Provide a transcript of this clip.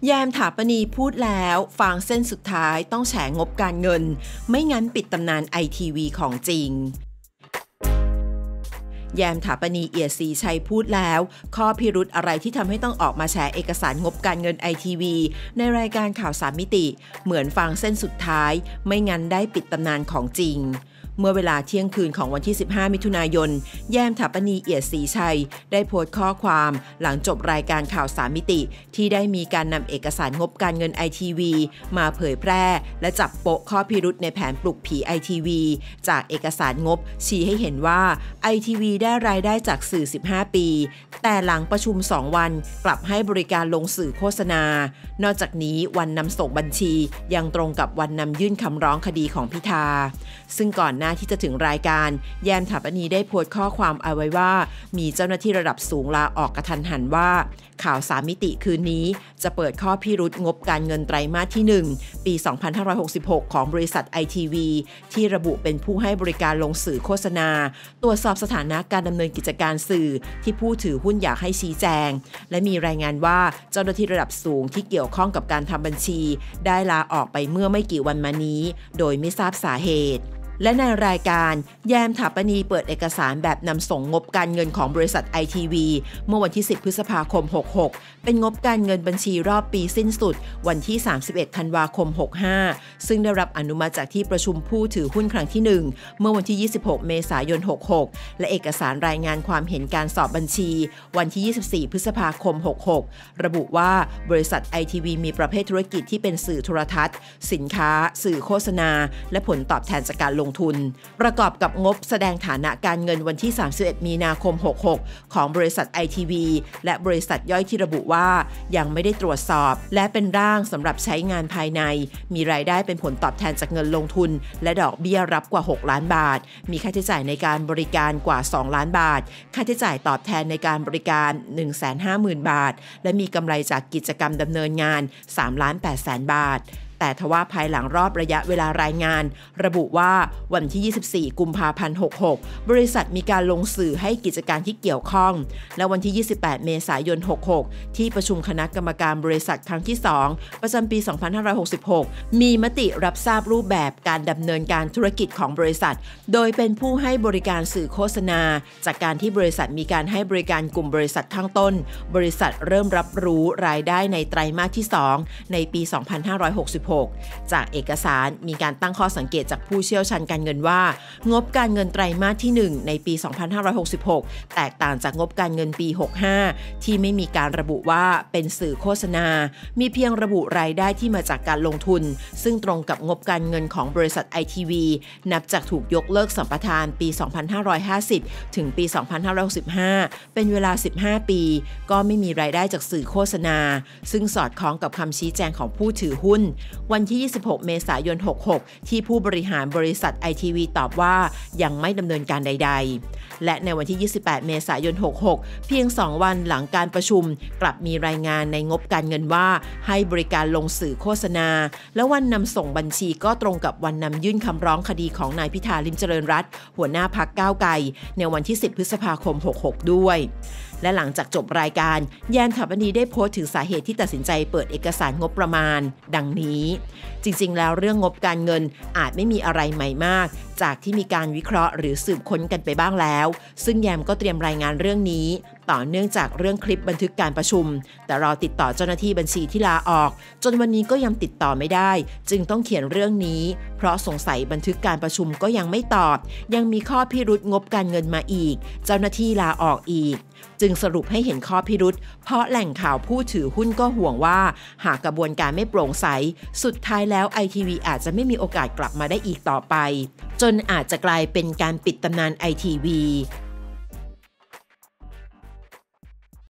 แยมถาปนีพูดแล้วฟางเส้นสุดท้ายต้องแฉงบการเงินไม่งั้นปิดตำนานไอทีวีของจริงแยมถาปนีเอียดศรีชัยพูดแล้วข้อพิรุธอะไรที่ทำให้ต้องออกมาแฉเอกสารงบการเงินไอทีวีในรายการข่าว3มิติเหมือนฟางเส้นสุดท้ายไม่งั้นได้ปิดตำนานของจริงเมื่อเวลาเที่ยงคืนของวันที่15มิถุนายนแยมถาปนีเอียดศรีชัยได้โพสต์ข้อความหลังจบรายการข่าว3มิติที่ได้มีการนำเอกสารงบการเงินไอทีวีมาเผยแพร่และจับโปะข้อพิรุธในแผนปลุกผีไอทีวีจากเอกสารงบชี้ให้เห็นว่าไอทีวีได้รายได้จากสื่อ15ปีแต่หลังประชุม2วันกลับให้บริการลงสื่อโฆษณานอกจากนี้วันนำส่งบัญชียังตรงกับวันนำยื่นคำร้องคดีของพิธาซึ่งก่อนหน้าที่จะถึงรายการแยมถาปนีได้โพสต์ข้อความเอาไว้ว่ามีเจ้าหน้าที่ระดับสูงลาออกกระทันหันว่าข่าว3มิติคืนนี้จะเปิดข้อพิรุธงบการเงินไตรมาสที่1ปี2566ของบริษัทไอทีวีที่ระบุเป็นผู้ให้บริการลงสื่อโฆษณาตรวจสอบสถานะการดำเนินกิจการสื่อที่ผู้ถือหุ้นอยากให้ชี้แจงและมีรายงานว่าเจ้าหน้าที่ระดับสูงที่เกี่ยวข้องกับการทำบัญชีได้ลาออกไปเมื่อไม่กี่วันมานี้โดยไม่ทราบสาเหตุและในรายการแยมถาปนีเปิดเอกสารแบบนำส่งงบการเงินของบริษัทไอทีวีเมื่อวันที่10พฤษภาคม66เป็นงบการเงินบัญชีรอบปีสิ้นสุดวันที่31ธันวาคม65ซึ่งได้รับอนุมัติจากที่ประชุมผู้ถือหุ้นครั้งที่1เมื่อวันที่26เมษายน66และเอกสารรายงานความเห็นการสอบบัญชีวันที่24พฤษภาคม66ระบุว่าบริษัทไอทีวีมีประเภทธุรกิจที่เป็นสื่อโทรทัศน์สินค้าสื่อโฆษณาและผลตอบแทนจากการลงทุนประกอบกับงบแสดงฐานะการเงินวันที่31มีนาคม66ของบริษัทไอทีวีและบริษัทย่อยที่ระบุว่ายังไม่ได้ตรวจสอบและเป็นร่างสำหรับใช้งานภายในมีรายได้เป็นผลตอบแทนจากเงินลงทุนและดอกเบี้ยรับกว่า6ล้านบาทมีค่าใช้จ่ายในการบริการกว่า2ล้านบาทค่าใช้จ่ายตอบแทนในการบริการ 150,000 บาทและมีกำไรจากกิจกรรมดำเนินงาน 3,800,000 บาทแต่ทว่าภายหลังรอบระยะเวลารายงานระบุว่าวันที่24กุมภาพันธ์66บริษัทมีการลงสื่อให้กิจการที่เกี่ยวข้องและวันที่28เมษายน66ที่ประชุมคณะกรรมการบริษัทครั้งที่2ประจำปี2566มีมติรับทราบรูปแบบการดำเนินการธุรกิจของบริษัทโดยเป็นผู้ให้บริการสื่อโฆษณาจากการที่บริษัทมีการให้บริการกลุ่มบริษัทข้างต้นบริษัทเริ่มรับรู้รายได้ในไตรมาสที่2ในปี2566จากเอกสารมีการตั้งข้อสังเกตจากผู้เชี่ยวชาญการเงินว่างบการเงินไตรมาสที่1ในปี2566แตกต่างจากงบการเงินปี65ที่ไม่มีการระบุว่าเป็นสื่อโฆษณามีเพียงระบุรายได้ที่มาจากการลงทุนซึ่งตรงกับงบการเงินของบริษัทไอทีวีนับจากถูกยกเลิกสัมปทานปี2550ถึงปี2565เป็นเวลา15ปีก็ไม่มีรายได้จากสื่อโฆษณาซึ่งสอดคล้องกับคำชี้แจงของผู้ถือหุ้นวันที่26เมษายน66ที่ผู้บริหารบริษัทไอทีวีตอบว่ายังไม่ดำเนินการใดๆและในวันที่28เมษายน66เพียง2วันหลังการประชุมกลับมีรายงานในงบการเงินว่าให้บริการลงสื่อโฆษณาและวันนำส่งบัญชีก็ตรงกับวันนำยื่นคำร้องคดีของนายพิธาลิ้มเจริญรัตน์หัวหน้าพรรคก้าวไกลในวันที่10พฤษภาคม66ด้วยและหลังจากจบรายการแยมถาปนีได้โพสต์ถึงสาเหตุที่ตัดสินใจเปิดเอกสารงบประมาณดังนี้จริงๆแล้วเรื่องงบการเงินอาจไม่มีอะไรใหม่มากจากที่มีการวิเคราะห์หรือสืบค้นกันไปบ้างแล้วซึ่งแยมก็เตรียมรายงานเรื่องนี้ต่อเนื่องจากเรื่องคลิปบันทึกการประชุมแต่รอติดต่อเจ้าหน้าที่บัญชีที่ลาออกจนวันนี้ก็ยังติดต่อไม่ได้จึงต้องเขียนเรื่องนี้เพราะสงสัยบันทึกการประชุมก็ยังไม่ตอบยังมีข้อพิรุธงบการเงินมาอีกเจ้าหน้าที่ลาออกอีกจึงสรุปให้เห็นข้อพิรุธเพราะแหล่งข่าวผู้ถือหุ้นก็ห่วงว่าหากกระบวนการไม่โปร่งใสสุดท้ายแล้วไอทีวีอาจจะไม่มีโอกาสกลับมาได้อีกต่อไปจนอาจจะกลายเป็นการปิดตำนานไอทีวี